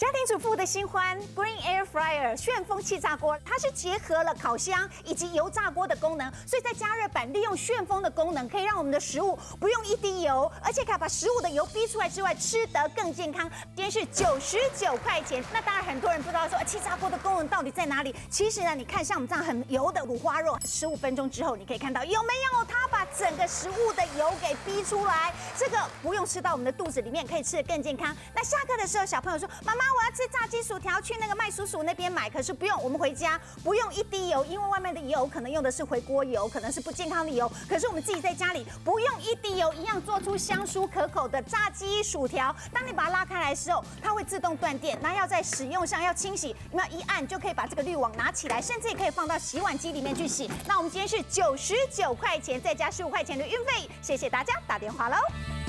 家庭主妇的新欢 Green Air Fryer 旋风气炸锅，它是结合了烤箱以及油炸锅的功能，所以在加热板利用旋风的功能，可以让我们的食物不用一滴油，而且可以把食物的油逼出来之外，吃得更健康。今天是99块钱。那当然很多人不知道说气炸锅的功能到底在哪里。其实呢，你看像我们这样很油的五花肉，15分钟之后你可以看到有没有它把整个食物的油给逼出来，这个不用吃到我们的肚子里面，可以吃得更健康。那下课的时候，小朋友说妈妈。我要吃炸鸡薯条，去那个麦叔叔那边买。可是不用，我们回家不用一滴油，因为外面的油可能用的是回锅油，可能是不健康的油。可是我们自己在家里不用一滴油，一样做出香酥可口的炸鸡薯条。当你把它拉开来的时候，它会自动断电。那要在使用上要清洗，那一按就可以把这个滤网拿起来，甚至也可以放到洗碗机里面去洗。那我们今天是99块钱，再加15块钱的运费。谢谢大家打电话喽。